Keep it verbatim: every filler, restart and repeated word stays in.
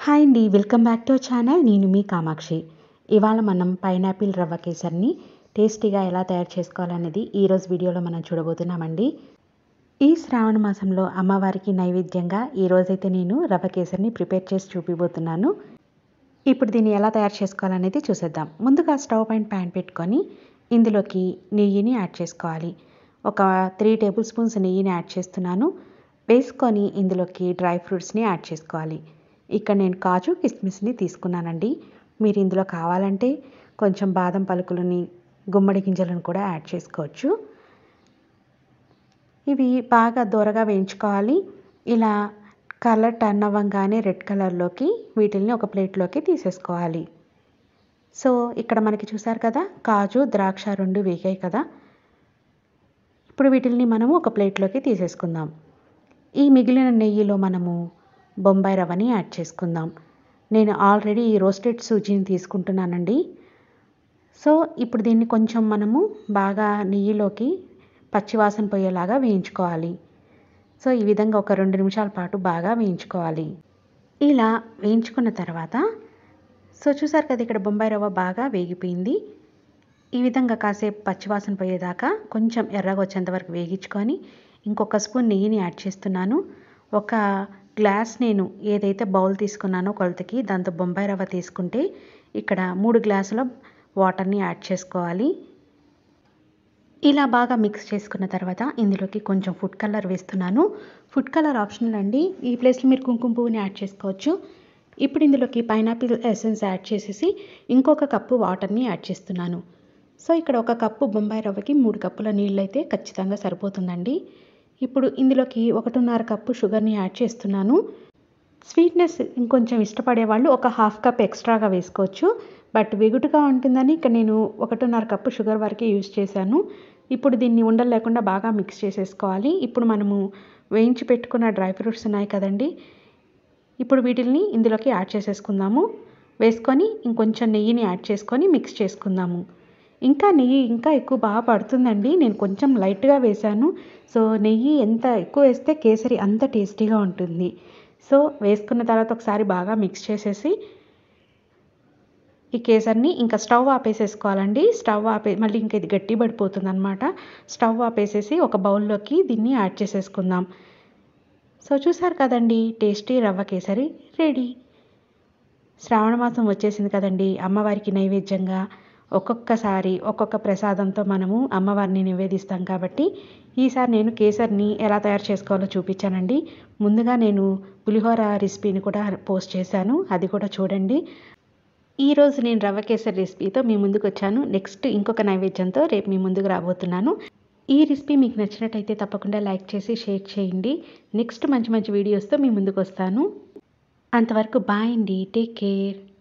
Hi అండి. Welcome back to our channel. నేను మీ కామాక్షి. ఇవాళ మనం పైనాపిల్ రవ్వ కేసరిని టేస్టీగా ఎలా తయారు చేసుకోవాలనేది ఈరోజు వీడియోలో మనం చూడబోతున్నామండి. ఈ శ్రావణ మాసంలో అమ్మవారికి నైవేద్యంగా ఈరోజైతే నేను రవ్వ కేసరిని ప్రిపేర్ చేసి చూపిపోతున్నాను. ఇప్పుడు దీన్ని ఎలా తయారు చేసుకోవాలనేది చూసేద్దాం. ముందుగా స్టవ్ పైన ప్యాన్ పెట్టుకొని ఇందులోకి నెయ్యిని యాడ్ చేసుకోవాలి. ఒక త్రీ టేబుల్ స్పూన్స్ నెయ్యిని యాడ్ చేస్తున్నాను. వేసుకొని ఇందులోకి డ్రై ఫ్రూట్స్ని యాడ్ చేసుకోవాలి. ఇక్కడ నేను కాజు కిస్మిస్ని తీసుకున్నానండి. మీరు ఇందులో కావాలంటే కొంచెం బాదం పలుకులని, గుమ్మడి గింజలను కూడా యాడ్ చేసుకోవచ్చు. ఇవి బాగా దూరగా వేయించుకోవాలి. ఇలా కలర్ టర్న్ అవ్వగానే రెడ్ కలర్లోకి వీటిల్ని ఒక ప్లేట్లోకి తీసేసుకోవాలి. సో ఇక్కడ మనకి చూసారు కదా, కాజు ద్రాక్ష రెండు వేగాయి కదా. ఇప్పుడు వీటిల్ని మనము ఒక ప్లేట్లోకి తీసేసుకుందాం. ఈ మిగిలిన నెయ్యిలో మనము బొంబాయి రవ్వని యాడ్ చేసుకుందాం. నేను ఆల్రెడీ రోస్టెడ్ సూజీని తీసుకుంటున్నానండి. సో ఇప్పుడు దీన్ని కొంచెం మనము బాగా నెయ్యిలోకి పచ్చివాసన పోయేలాగా వేయించుకోవాలి. సో ఈ విధంగా ఒక రెండు నిమిషాల పాటు బాగా వేయించుకోవాలి. ఇలా వేయించుకున్న తర్వాత సో చూసారు కదా, ఇక్కడ బొంబాయి రవ్వ బాగా వేగిపోయింది. ఈ విధంగా కాసేపు పచ్చివాసన పోయేదాకా కొంచెం ఎర్రగా వచ్చేంత వరకు వేగించుకొని ఇంకొక స్పూన్ నెయ్యిని యాడ్ చేస్తున్నాను. ఒక గ్లాస్ నేను ఏదైతే బౌల్ తీసుకున్నానో కొలతకి, దాంతో బొంబాయి రవ్వ తీసుకుంటే ఇక్కడ మూడు గ్లాసుల వాటర్ని యాడ్ చేసుకోవాలి. ఇలా బాగా మిక్స్ చేసుకున్న తర్వాత ఇందులోకి కొంచెం ఫుడ్ కలర్ వేస్తున్నాను. ఫుడ్ కలర్ ఆప్షనల్ అండి. ఈ ప్లేస్లో మీరు కుంకుమ పువ్వుని యాడ్ చేసుకోవచ్చు. ఇప్పుడు ఇందులోకి పైనాపిల్ ఎసెన్స్ యాడ్ చేసేసి ఇంకొక కప్పు వాటర్ని యాడ్ చేస్తున్నాను. సో ఇక్కడ ఒక కప్పు బొంబాయి రవ్వకి మూడు కప్పుల నీళ్ళు అయితే ఖచ్చితంగా సరిపోతుందండి. ఇప్పుడు ఇందులోకి ఒకటిన్నర కప్పు షుగర్ని యాడ్ చేస్తున్నాను. స్వీట్నెస్ ఇంకొంచెం ఇష్టపడే వాళ్ళు ఒక హాఫ్ కప్ ఎక్స్ట్రాగా వేసుకోవచ్చు. బట్ వెగుటుగా ఉంటుందని ఇక్కడ నేను ఒకటిన్నర కప్పు షుగర్ వరకే యూజ్ చేశాను. ఇప్పుడు దీన్ని ఉండలు లేకుండా బాగా మిక్స్ చేసేసుకోవాలి. ఇప్పుడు మనము వేయించి పెట్టుకున్న డ్రై ఫ్రూట్స్ ఉన్నాయి కదండి, ఇప్పుడు వీటిని ఇందులోకి యాడ్ చేసేసుకుందాము. వేసుకొని ఇంకొంచెం నెయ్యిని యాడ్ చేసుకొని మిక్స్ చేసుకుందాము. ఇంకా నెయ్యి ఇంకా ఎక్కువ బాగా పడుతుందండి. నేను కొంచెం లైట్గా వేశాను. సో నెయ్యి ఎంత ఎక్కువ వేస్తే కేసరి అంత టేస్టీగా ఉంటుంది. సో వేసుకున్న తర్వాత ఒకసారి బాగా మిక్స్ చేసేసి ఈ కేసరిని ఇంకా స్టవ్ ఆపేసేసుకోవాలండి. స్టవ్ ఆపే మళ్ళీ ఇంకా ఇది గట్టి పడిపోతుంది అనమాట. స్టవ్ ఆపేసేసి ఒక బౌల్లోకి దీన్ని యాడ్ చేసేసుకుందాం. సో చూసారు కదండి, టేస్టీ రవ్వ కేసరి రెడీ. శ్రావణ మాసం వచ్చేసింది కదండి. అమ్మవారికి నైవేద్యంగా ఒక్కొక్కసారి ఒక్కొక్క ప్రసాదంతో మనము అమ్మవారిని నివేదిస్తాం కాబట్టి ఈసారి నేను కేసరిని ఎలా తయారు చేసుకోవాలో చూపించానండి. ముందుగా నేను పులిహోర రెసిపీని కూడా పోస్ట్ చేశాను, అది కూడా చూడండి. ఈరోజు నేను రవ్వ కేసరి రెసిపీతో మీ ముందుకు వచ్చాను. నెక్స్ట్ ఇంకొక నైవేద్యంతో రేపు మీ ముందుకు రాబోతున్నాను. ఈ రెసిపీ మీకు నచ్చినట్టయితే తప్పకుండా లైక్ చేసి షేర్ చేయండి. నెక్స్ట్ మంచి మంచి వీడియోస్తో మీ ముందుకు వస్తాను. అంతవరకు బాయ్ అండి. Take care.